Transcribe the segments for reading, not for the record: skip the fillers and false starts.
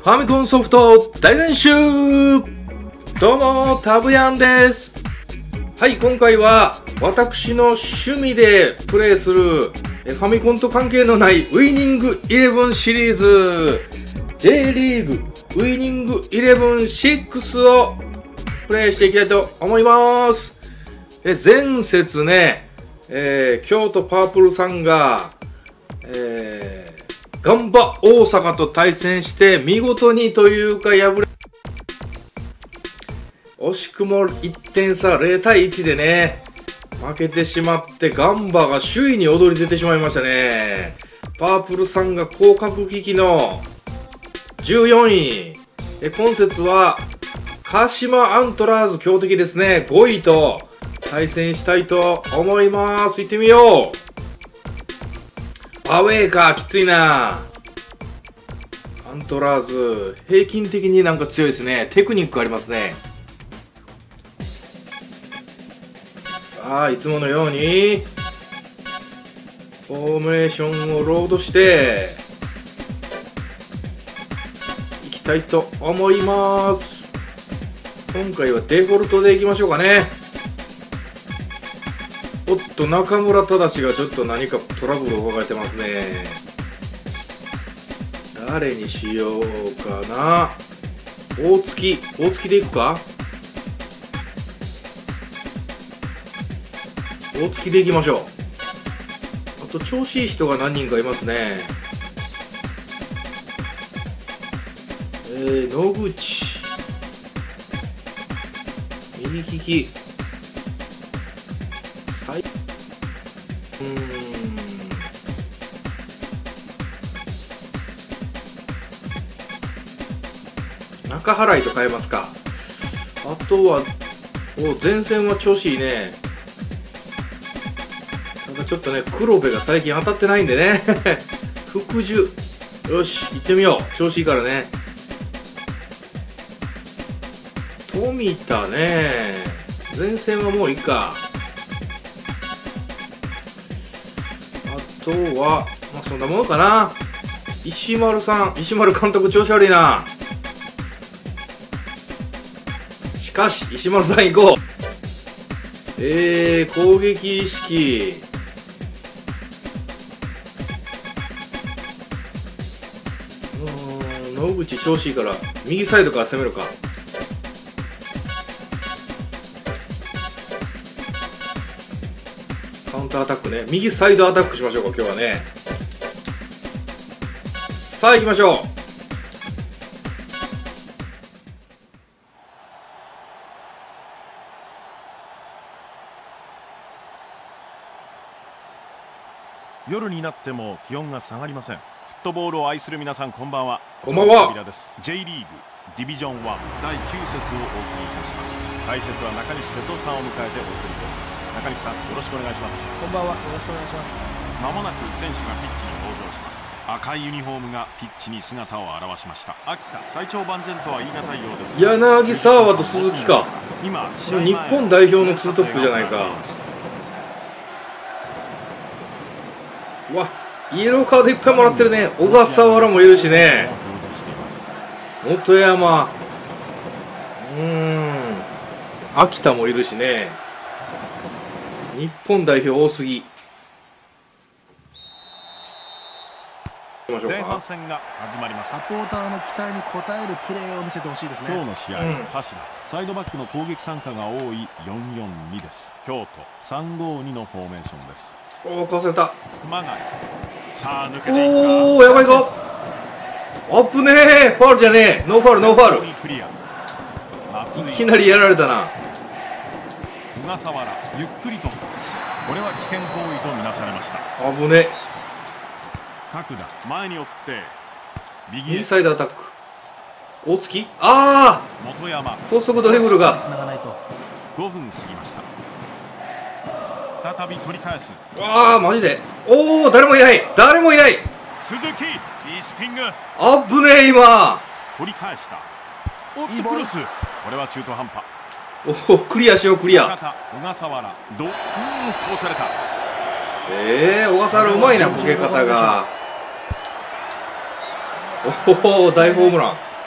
ファミコンソフト大全集。どうもタブヤンです。はい、今回は私の趣味でプレイするファミコンと関係のないウイニングイレブンシリーズ J リーグウイニングイレブン6をプレイしていきたいと思います。前節ね、京都パープルさんが、ガンバ大阪と対戦して見事にというか敗れ、惜しくも1点差0対1でね負けてしまって、ガンバが首位に躍り出てしまいましたね。パープルさんが降格危機の14位。今節は鹿島アントラーズ強敵ですね、5位と対戦したいと思います。行ってみよう。アウェーか、きついな。アントラーズ平均的になんか強いですね。テクニックありますね。さあ、いつものようにフォーメーションをロードしていきたいと思います。今回はデフォルトでいきましょうかね。おっと、中村忠がちょっと何かトラブルを抱えてますね。誰にしようかな。大月でいくか。大月でいきましょう。あと調子いい人が何人かいますね。野口右利き、中払いと変えますか。あとは前線は調子いいね。ただちょっとね、黒部が最近当たってないんでね福寿、よし行ってみよう。調子いいからね。富田ね、前線はもういいか。あとはまあそんなものかな。石丸監督調子悪いな。しかし石丸さん行こう。攻撃意識、野口調子いいから右サイドから攻めるか。カウンターアタックね。右サイドアタックしましょうか今日はね。さあ行きましょう。 夜になっても気温が下がりません。フットボールを愛する皆さん、こんばんは。 こんばんは。 J リーグディビジョン1第9節をお送りいたします。解説は中西哲夫さんを迎えてお送りいたします。中西さん、よろしくお願いします。 こんばんは、よろしくお願いします。 まもなく選手がピッチに登場します。赤いユニフォームがピッチに姿を現しました。秋田、体調万全とは言い難いようですが、 柳沢と鈴木か。 今日本代表のツートップじゃないか。うわ、イエローカードいっぱいもらってるね。小笠原もいるしね。本山、秋田もいるしね。日本代表多すぎ。 前半戦が始まります。 サポーターの期待に応えるプレーを見せてほしいですね。 今日の試合、鹿島サイドバックの攻撃参加が多い 4-4-2 です。京都 3-5-2 のフォーメーションです。 おお、かわされた。 マガイ、さあ抜けていくか。 おお、やばいぞ。あぶねえ。ファウルじゃねえ。ノーファウル、ノーファウル。いきなりやられたな。 小笠原、ゆっくりと、これは危険行為とみなされました。 あぶねえ。 角田、前に送って右サイドアタック。大月、ああ、 本山、 高速ドリブルが。 つながないと。 5分過ぎました。再び取り返す。 わあ、マジで。おお、誰もいない、誰もいない。 鈴木、イースティング、 あぶねえ。今取り返した。おっとクロス、これは中途半端。 おお、クリアしよう、クリア。 小笠原、通された。 小笠原うまいな、こけ方が。おお、大ホームラン。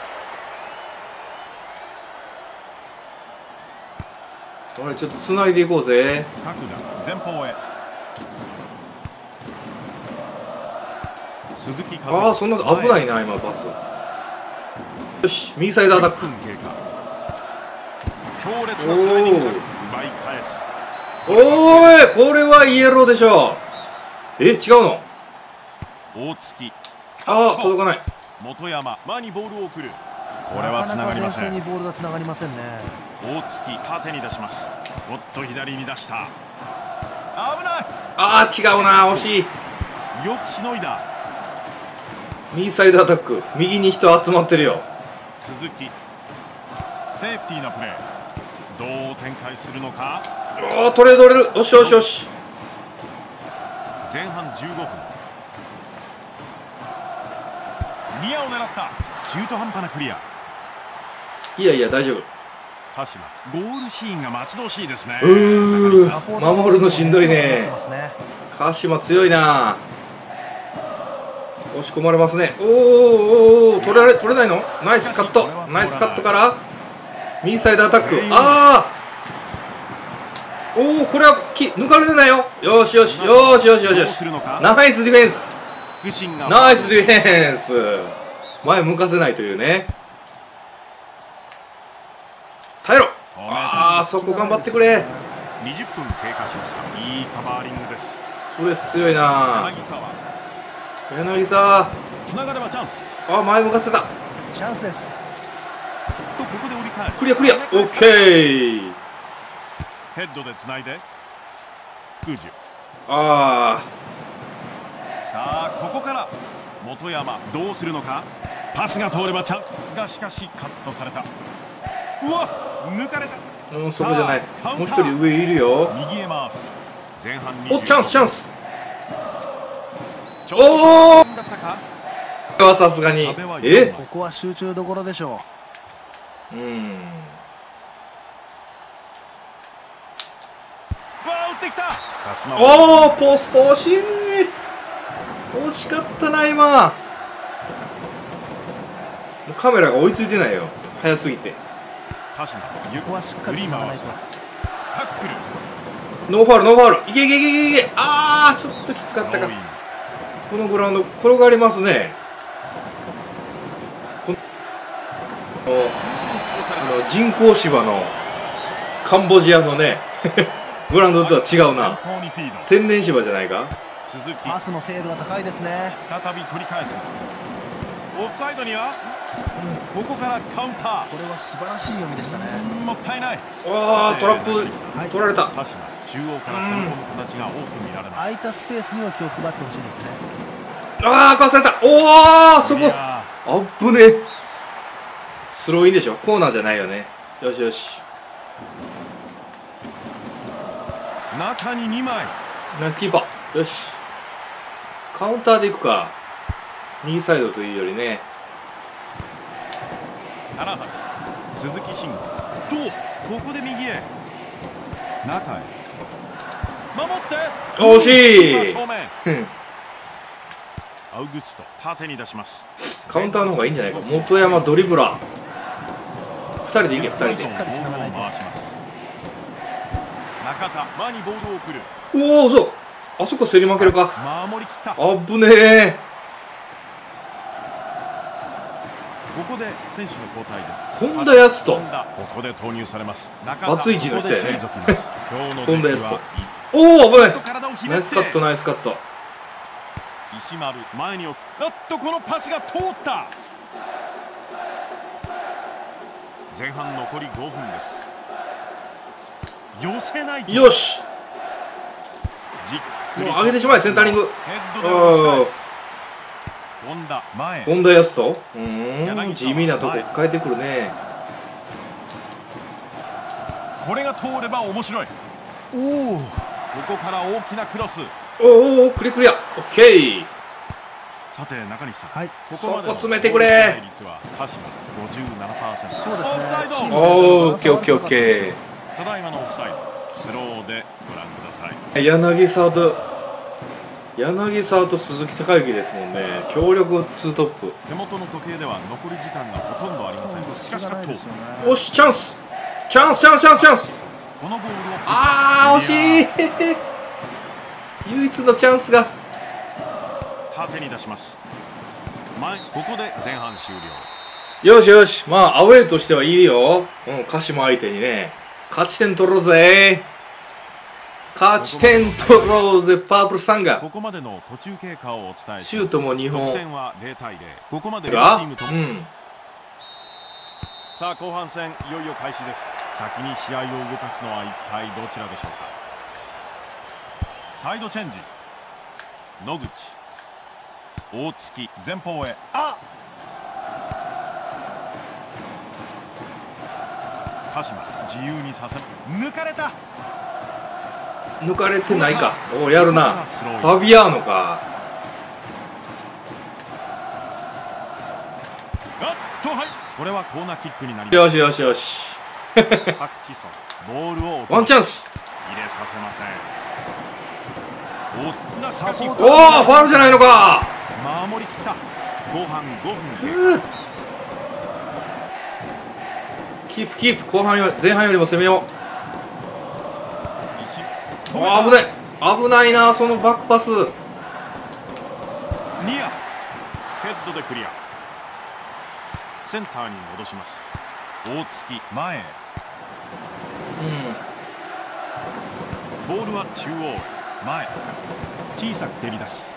あれちょっと繋いでいこうぜ。 角が前方へ。鈴木和ああ、そんな危ないな今パス。よし、右サイドアタック。 経過。強烈なスライディング、奪い返す。 おーい、これはイエローでしょ。違うの。 大月。 ああ、届かない。 本山、前にボールを送る。これは繋がりません。 なかなか前線にボールが繋がりませんね。 大月、縦に出します。おっと左に出した。危ない。 ああ、違うな、惜しい。 よくしのいだ。 右サイドアタック、右に人集まってるよ。 鈴木、セーフティーなプレー。どう展開するのか。 おお、取れる。よしよしよし。 前半15分。ニアを狙った。中途半端なクリア。 いやいや、大丈夫。 鹿島、ゴールシーンが待ち遠しいですね。 守るのしんどいね。鹿島強いな。押し込まれますね。おお、取れないの。ナイスカット。ナイスカットから右サイドアタック。ああ、おお、これは抜かれてないよ。よしよしよしよしよしよし。ナイスディフェンス。ナイスディフェンス。前向かせないというね。耐えろ。ああ、そこ頑張ってくれ。 20分経過しました。いいカバーリングです。 プレス強いな。柳沢。 つながればチャンス。 あ、前向かせた。 チャンスです。 とここで折り返る。 クリアクリア。オッケー。 ヘッドでつないで福寿。 ああ、 さあここから本山どうするのか。パスが通ればチャンがしかしカットされた。うわ、抜かれた。 そこじゃない。もう一人上いるよ。 右へ回す。前半お、チャンスチャンス。 おおお、 だったか。 これはさすがに。 ここは集中どころでしょう。 わあ、打ってきた。 おお、ポスト惜しい。惜しかったな今。カメラが追いついてないよ。早すぎて。 鹿島、 ここはしっかりつながないと。 タックル。 ノーファウルノーファウル。いけいけいけいけいけ。ああ、ちょっときつかったか。このグラウンド転がりますね。人工芝のカンボジアのねグラウンドとは違うな。天然芝じゃないか。 パスの精度が高いですね。 再び取り返す。オフサイドには、ここからカウンター。 これは素晴らしい読みでしたね。 もったいない。 ああ、トラップ取られた。 鹿島、中央から攻め込む形が多く見られます。 空いたスペースには気を配ってほしいですね。 ああ、かわされた。おお、そこあっぶね。スローインでしょ。コーナーじゃないよね。よしよし。 中に2枚。 ナイスキーパー。よし。カウンターでいくか。右サイドというよりね。 棚橋、鈴木慎吾。ここで右へ。中へ。守って。 惜しい。 正面。アウグスト、縦に出します。 カウンターの方がいいんじゃないか。本山ドリブラー。2人でいけ、2人で。 しっかりつながないと。 中田、前にボールを送る。 おお、そう。あそこ競り負けるか。 守りきった。 あぶねえ。 ここで選手の交代です。 本田康人。 ここで投入されます。 熱い位置の人やね。 本田康人。おお、危ない。ナイスカット、ナイスカット。 石丸、前に置く。おっと、このパスが通った。前半残り5分です。寄せない。 よし。もう上げてしまえ、センタリング。本田康人。地味なとこ変えてくるね。 これが通れば面白い。 おお、 ここから大きなクロス。 おお、クリクリア。オッケー。 さて中西さん、 はい、 ここ詰めてくれ。 そうですね。 おお、オッケーオッケーオッケー。 ただいまのオフサイド、スローでご覧ください。 柳沢と鈴木孝之ですもんね。強力ツートップ。 手元の時計では残り時間がほとんどありません。しかしカット。 よし、チャンスチャンスチャンスチャンスチャンス。 このボールをあー惜しい唯一のチャンスが。 縦に出します。ここで前半終了。 よしよし、まあアウェーとしてはいいよ。鹿島相手にね、勝ち点取ろうぜ。勝ち点取ろうぜ、パープルサンガ。 ここまでの途中経過をお伝えします。 シュートも2本。 得点は0対0。ここまで両チームとも。さあ後半戦いよいよ開始です。先に試合を動かすのは一体どちらでしょうか。サイドチェンジ。野口、大月、前方へ。鹿島自由にさせ抜かれた。 抜かれてないか。おやるな。ファビアーノか。 はい、これはコーナーキックになります。 よしよしよしパクチソンボールをワンチャンス。 入れさせません。 おおファウルじゃないのか。 守りきった。後半5分キープキープ。後半より前半よりも攻めよう。危ない危ないな。そのバックパス。 ニアヘッドでクリア。センターに戻します。大月前へ。ボールは中央へ。前小さく蹴り出す。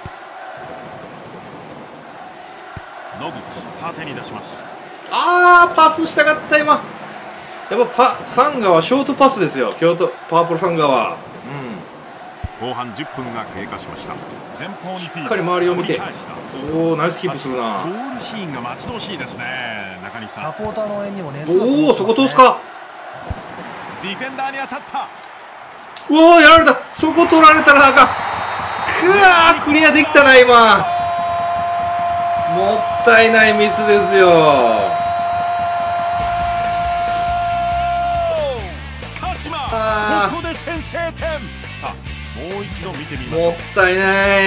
野口縦に出します。 パスしたかった今。やっぱサンガはショートパスですよ。京都パープルサンガは。 後半10分が経過しました。前方にしっかり周りを見て。おおナイスキープするな。 ゴールシーンが待ち遠しいですね。中西さん。 サポーターの縁にも熱がこもってますね。 おおそこ通すか。 ディフェンダーに当たった。 うおーやられた。そこ取られたらあかん。クリアできたな今。もったいないミスですよ。 鹿島ここで先制点。さあもう一度見てみましょう。 もったいない。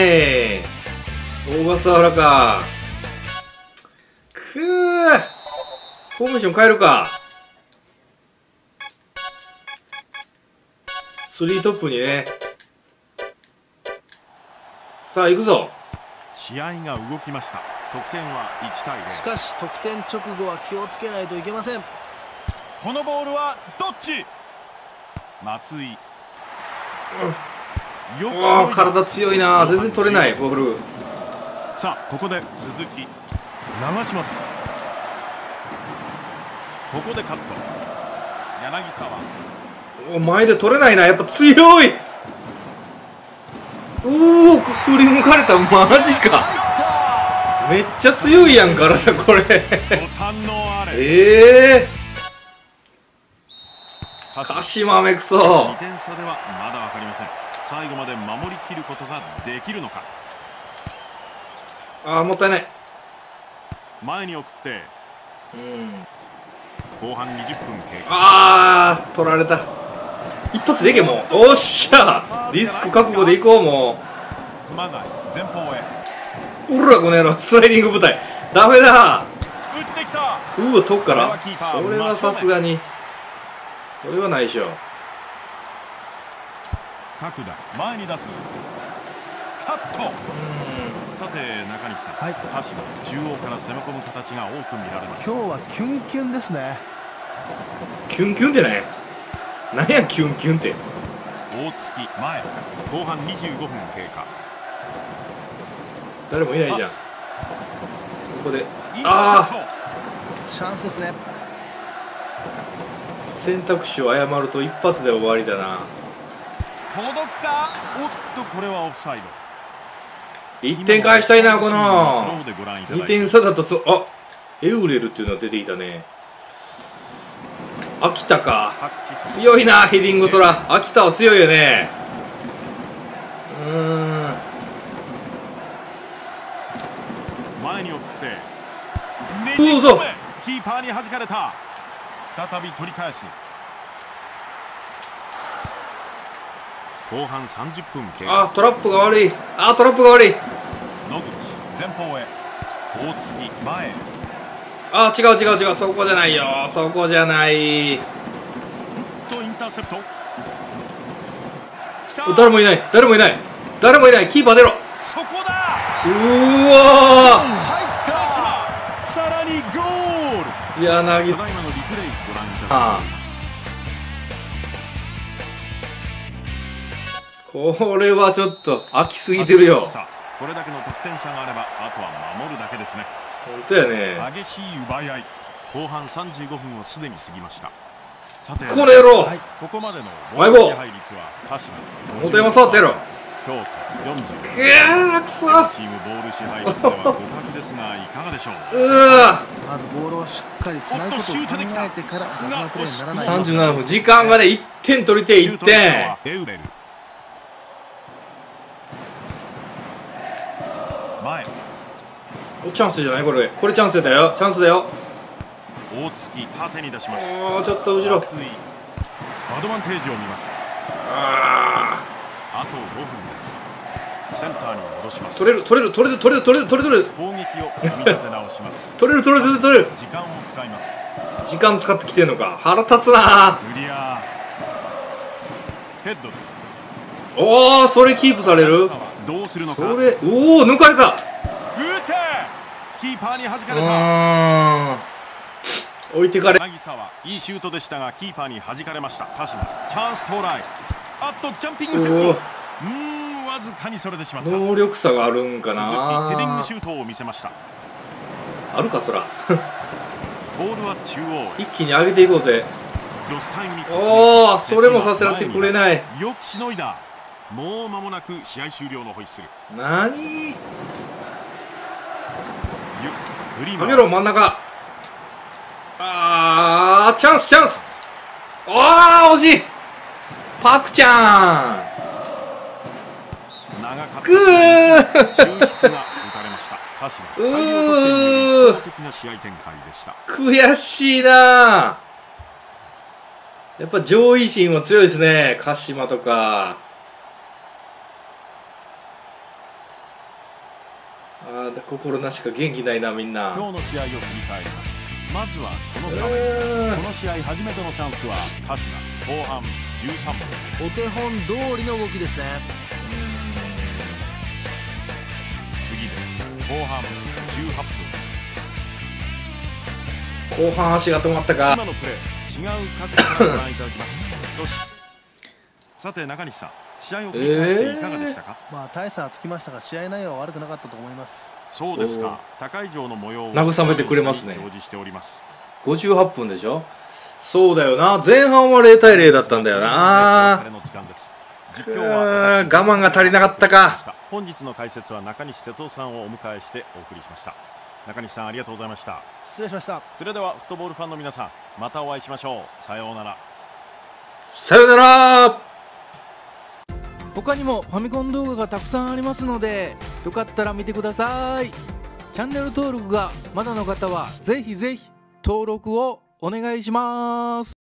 小笠原か。フォーメーション変えるか。3トップにね。さあ行くぞ。 試合が動きました。得点は1対0。 しかし得点直後は気をつけないといけません。 このボールはどっち。松井、 よく体強いな。全然取れないボール。 さあここで鈴木流します。ここでカット。柳沢、 前で取れないな。やっぱ強い。おお振り向かれた。マジか。めっちゃ強いやん体これ。鹿島めくそ。 2点差ではまだ分かりません。最後まで守りきることができるのか。 もったいない。 前に送って、後半20分経過。 取られた。一発でけもう。おっしゃリスク覚悟でいこう。もう前方へ。 うらこの野郎スライディング部隊ダメだ。 打ってきた。 遠くから。それはさすがにそれはないでしょ。 角田前に出す。カット。さて中西さん、鹿島中央から攻め込む形が多く見られます。 今日はキュンキュンですね。 キュンキュンってね。何やキュンキュンって。 大月前後半25分経過。 誰もいないじゃん。ここでチャンスですね。 選択肢を誤ると一発で終わりだな。 届くか。おっとこれはオフサイド。 1点返したいな。この2点差だとエウレルっていうのが出てきたね。秋田か。強いなヘディング。そら秋田は強いよね。 前に送ってどうぞ。 キーパーに弾かれた。再び取り返す。後半30分経過。 トラップが悪い。トラップが悪い。 野口前方へ。大月前へ。 違うそこじゃないよ。そこじゃない。 インターセプト。 誰もいない誰もいない誰もいない。キーパー出ろ。 そこだ。 うわ入った鹿島、さらにゴール。 ー、柳ただいまのリプレイご覧いただきます。 これはちょっと飽きすぎてるよ。 さあこれだけの得点差があればあとは守るだけですね。 本当やね。 激しい奪い合い。後半35分をすでに過ぎました。さてこの野郎、 はい、 ここまでのマイボー支配率は鹿島元山触ってやろ。 京都40。 くやーくそー。 チームボール支配率では互角ですがいかがでしょう。 まずボールをしっかりつなぐことを考えてから雑なプレーにならないように。 37分時間がね1点取りて1点。 エウベル前。 チャンスじゃないこれ。これチャンスだよ。チャンスだよ。 大月縦に出します。 ちょっと後ろ。 熱いアドバンテージを見ます。 ああと5分です。センターに戻します。 取れる取れる取れる取れる取れる取れる攻撃を組み立て直します。 取れる取れる取れる。 時間を使います。 時間使ってきてんのか。腹立つな。 クリアヘッド。 おお、それキープされる。 どうするのか。 それ、おお、抜かれた。 打て。キーパーに弾かれた。 置いてかれ。 柳沢いいシュートでしたがキーパーに弾かれました。鹿島チャンス到来。あっとジャンピングヘッド。わずかにそれてしまった。 能力差があるんかな。 ヘディングシュートを見せました。 あるかそら。 ボールは中央。 一気に上げていこうぜ。 ロスタイムにおお、それもさせられてくれない。 よくしのいだ。もう間もなく試合終了のホイッスル。 何。 上げろ真ん中。チャンスチャンス。惜しい。パクちゃん。 長かった。 グー。 中引きが打たれました。鹿島大量得点による的な試合展開でした。 悔しいな。やっぱ上位陣は強いですね。鹿島とか。心なしか元気ないなみんな。 今日の試合を振り返ります。まずはこの場面。この試合初めてのチャンスは鹿島後半13分。 お手本通りの動きですね。 次です。後半18 分。後半足が止まったか。 今のプレー違う角度からご覧いただきます。そしてさて中西さん、試合を振り返っていかがでしたか。 大差はつきましたが試合内容は悪くなかったと思います。 そうですか。高い城の模様を慰めてくれますね。 表示しております。 58分でしょ。そうだよな。前半は0対0だったんだよな。我慢が足りなかったか。 本日の解説は中西哲夫さんをお迎えしてお送りしました。中西さんありがとうございました。 失礼しました。 それではフットボールファンの皆さん、またお会いしましょう。さようなら。 さようなら。 他にもファミコン動画がたくさんありますので、よかったら見てください。チャンネル登録がまだの方はぜひぜひ登録をお願いします。